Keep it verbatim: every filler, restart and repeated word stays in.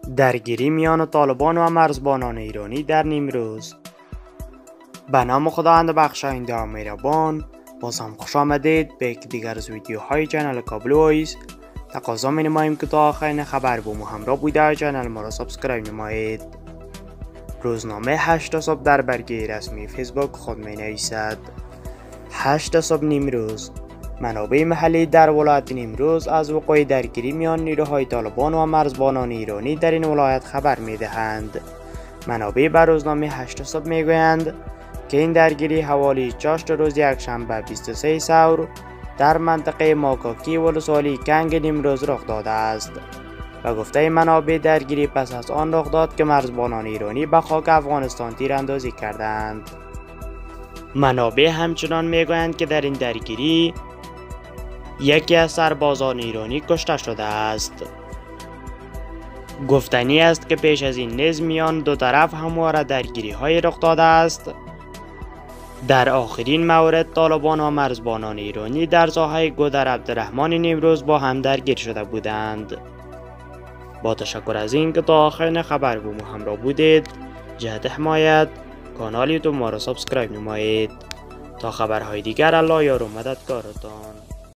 درگیری میان طالبان و مرزبانان ایرانی در نیمروز. به نام خداوند بخشاینده و مهربان. باز هم خوش آمدید به یک دیگر از ویدیوهای چنل کابل وایس. تقاضا می نماییم که تا آخرین خبر با ما همراه بوده چنل ما را سابسکرایب نمایید. روزنامه هشت صبح در برگه رسمی فیسبوک خود می نویسد: هشت صبح نیمروز. منابع محلی در ولایت نیمروز از وقوع درگیری میان نیروهای طالبان و مرزبانان ایرانی در این ولایت خبر می دهند. منابع بر روزنامه هشت صبح می گویند که این درگیری حوالی چاشت روز یکشنبه بیست و سه سور در منطقه ماکاکی ولسوالی کنگ نیمروز رخ داده است. و گفته منابع درگیری پس از آن رخ داد که مرزبانان ایرانی به خاک افغانستان تیراندازی کردند. منابع همچنان میگویند که در این درگیری یکی از سربازان ایرانی کشته شده است. گفتنی است که پیش از این نیز میان دو طرف همواره درگیری های رخ داده است. در آخرین مورد طالبان و مرزبانان ایرانی در ساحه گودر عبدالرحمن نیمروز با هم درگیر شده بودند. با تشکر از این که تا آخرین خبر با ما همراه بودید. جهت حمایت کانال یوتیوب ما را سابسکرایب نمایید تا خبرهای دیگر الله یار و مددگارتان.